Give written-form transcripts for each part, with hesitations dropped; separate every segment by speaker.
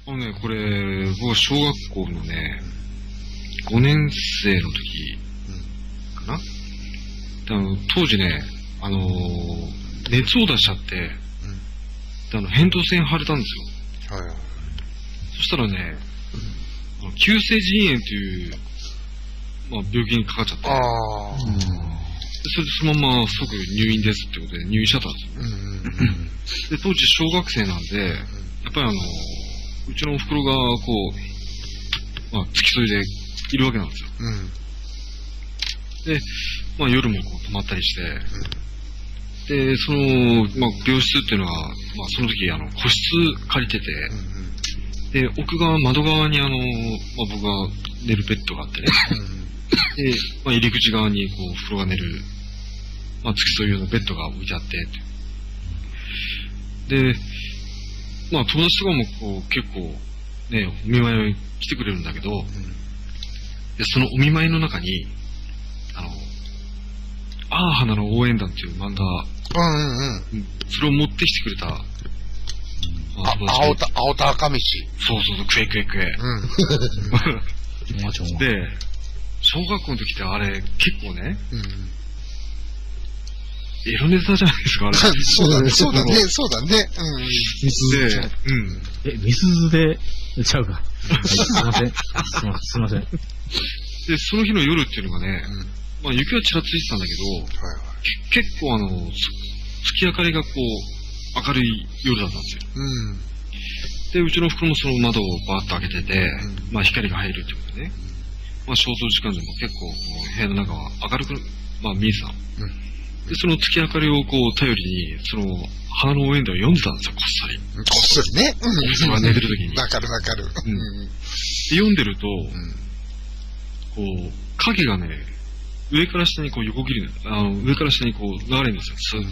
Speaker 1: これ、僕は小学校のね、5年生の時かな、当時ね、熱を出しちゃって、扁桃腺腫れたんですよ。はいはい。そしたらね、急性腎炎という、病気にかかっちゃって、それでそのまま即入院ですってことで入院しちゃったんですよ。で、当時小学生なんで、やっぱりうちのお袋が付き添いでいるわけなんですよ。で、夜も泊まったりして、で、病室っていうのは、その時、個室借りてて、で、奥側、窓側に僕が寝るベッドがあってね、で、入り口側に、お風呂が寝る、付き添い用のベッドが置いてあって、で、友達とかも結構、ね、お見舞いに来てくれるんだけど、で、そのお見舞いの中に、あー花の応援団っていう漫画、それを持ってきてくれた、
Speaker 2: 青田赤道。
Speaker 1: そう、クエ。で、小学校の時ってあれ、結構ね、エロネタじゃないですか、あれ。
Speaker 2: そうだね。
Speaker 3: ミスズで、ちゃうか。すいません。すいません。
Speaker 1: で、その日の夜っていうのがね、雪はちらついてたんだけど、結構月明かりが明るい夜だったんですよ。で、うちの袋もその窓をバーッと開けてて、光が入るっていうことでね、消灯時間でも結構部屋の中は明るく、見えてたの。で、その月明かりを頼りに、花の応援団を読んでたんですよ、こっそり。
Speaker 2: こっそりね。
Speaker 1: 寝てる時に。
Speaker 2: わかる。
Speaker 1: で、読んでると、影がね、上から下に横切る、上から下に流れるんですよ、スー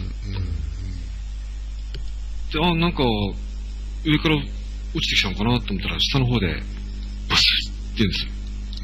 Speaker 1: ッ。で、なんか、上から落ちてきたのかなと思ったら、下の方で、バスッって言うんですよ。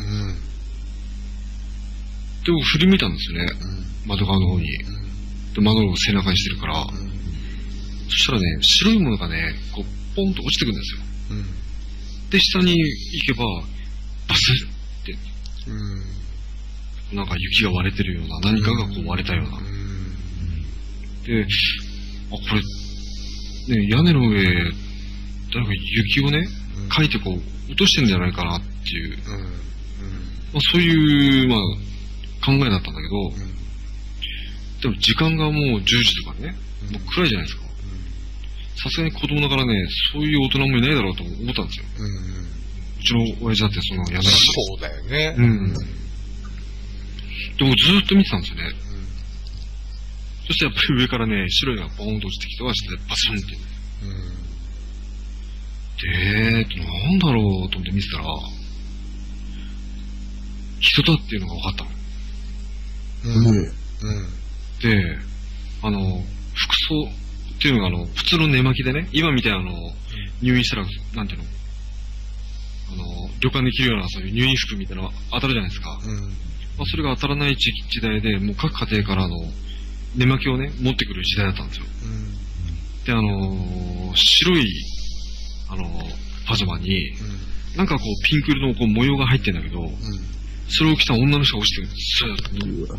Speaker 1: で、僕振り向いたんですよね、窓側の方に。で、窓を背中にしてるから、そしたらね、白いものがね、ポンと落ちてくるんですよ。で、下に行けば、バスッって、なんか雪が割れてるような、何かが割れたような。で、これ、ね、屋根の上、誰か雪をね、かいて落としてんじゃないかなっていう、そういう、考えだったんだけど、でも時間がもう10時とかね、もう暗いじゃないですか。さすがに子供だからね、そういう大人もいないだろうと思ったんですよ。うちの親父だってやめな
Speaker 2: そうだよね。
Speaker 1: でもずーっと見てたんですよね。そしてやっぱり上からね、白いのがボーンと落ちてきては下でバスンって。なんだろうと思って見てたら、人だっていうのが分かったの。で、服装っていうのが普通の寝巻きでね、今みたいな入院したら、なんていうの、旅館で着るようなそういう入院服みたいなのが当たるじゃないですか。それが当たらない時代で、もう各家庭から寝巻きをね、持ってくる時代だったんですよ。で、白い、パジャマに、なんかピンク色の模様が入ってんだけど、それを着た女の人が落ちてくるんです。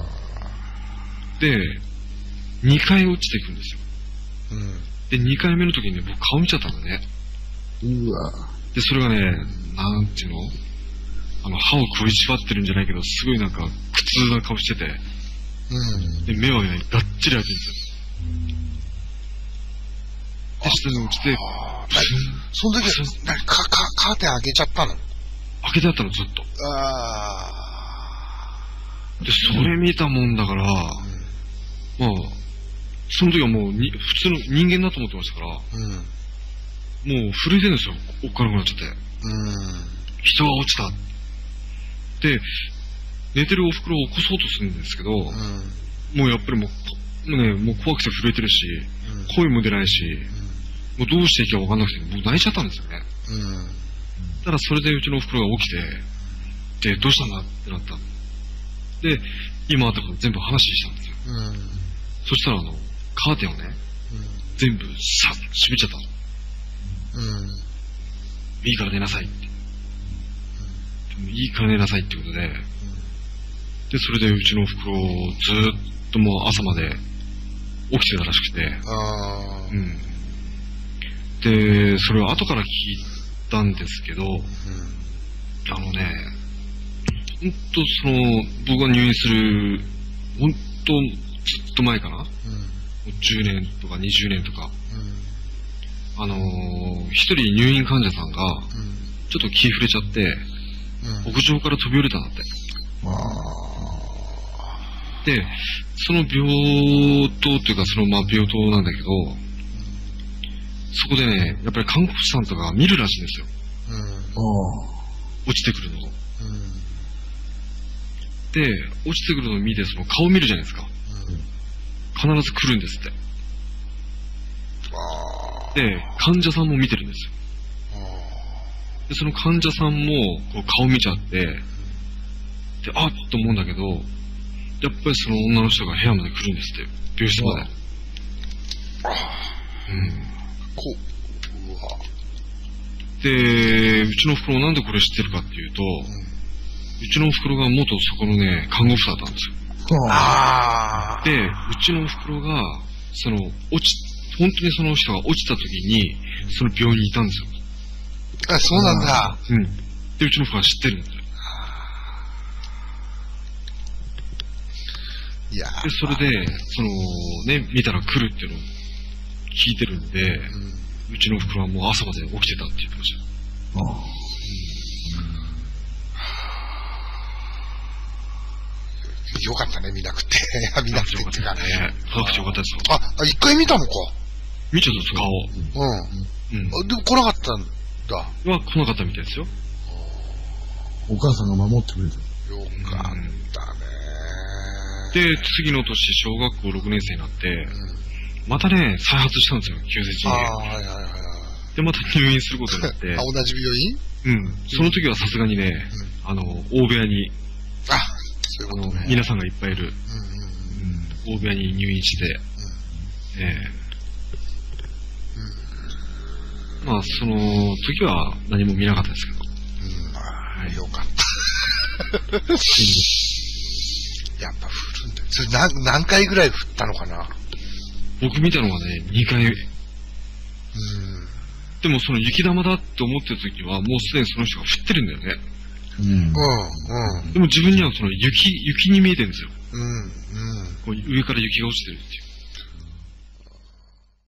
Speaker 1: で、2回落ちていくんですよ。で、2回目の時にね、僕顔見ちゃったんだね。で、それがね、なんていうの、歯を食いしばってるんじゃないけど、すごいなんか苦痛な顔してて、で、目はね、がっちり開いてるんですよ。で、下に落ちて、
Speaker 2: その時は、カーテン開けちゃったの？
Speaker 1: 開けてあったの、ずっと。で、それ見たもんだから、その時はもう普通の人間だと思ってましたから、もう震えてるんですよ、おっかなくなっちゃって。人が落ちた。で、寝てるお袋を起こそうとするんですけど、もうやっぱりもう怖くて震えてるし、声も出ないし、もうどうしていいか分かんなくて、もう泣いちゃったんですよね。ただそれでうちのお袋が起きて、で、どうしたんだってなった。で、今あったこと全部話したんですよ。そしたらカーテンをね、全部閉めちゃったの。 いいから寝なさいって。いいから寝なさいってことで、で、それでうちのおふくろ、ずーっともう朝まで起きてたらしくて、で、それを後から聞いたんですけど、ほんと僕が入院する、ほんとずっと前かな、10年とか20年とか、一人入院患者さんが、ちょっと気触れちゃって、屋上から飛び降りたんだって。で、その病棟というか、病棟なんだけど、そこでね、やっぱり看護師さんとか見るらしいんですよ。落ちてくるのを。で、落ちてくるのを見て、その顔見るじゃないですか。必ず来るんですって。で、患者さんも見てるんですよ。で、その患者さんもこう顔見ちゃって、で、あっと思うんだけど、やっぱりその女の人が部屋まで来るんですって、病室まで。で、うちのお袋なんでこれ知ってるかっていうと、うちのお袋が元そこのね、看護婦だったんですよ。で、うちのお袋が、本当にその人が落ちた時に、その病院にいたんですよ。
Speaker 2: あ、そうなんだ。
Speaker 1: で、うちのお袋は知ってるんですよ。で、それで、見たら来るっていうのを聞いてるんで、うちのお袋はもう朝まで起きてたって言ってましたよ。
Speaker 2: よかったね、見なくて。見なくてっていうかね。
Speaker 1: 早くてよかったですよ。
Speaker 2: 一回見たのか。
Speaker 1: 見ちゃったんです、顔。
Speaker 2: でも来なかったんだ。
Speaker 1: 来なかったみたいですよ。
Speaker 3: お母さんが守ってくれた。
Speaker 2: よかったね。
Speaker 1: で、次の年、小学校6年生になって、またね、再発したんですよ、急性腎炎。で、また入院することになって。
Speaker 2: 同じ病院？
Speaker 1: その時はさすがにね、大部屋に、
Speaker 2: そういうことね。
Speaker 1: 皆さんがいっぱいいる、大部屋に入院して、まあ、その時は何も見なかったですけど。
Speaker 2: よかった。やっぱ降るんだよ。それ何回ぐらい降ったのかな？
Speaker 1: 僕見たのはね、2回。でもその雪玉だって思ってる時は、もうすでにその人が降ってるんだよね。でも自分にはその雪に見えてるんですよ。こう上から雪が落ちてるっていう。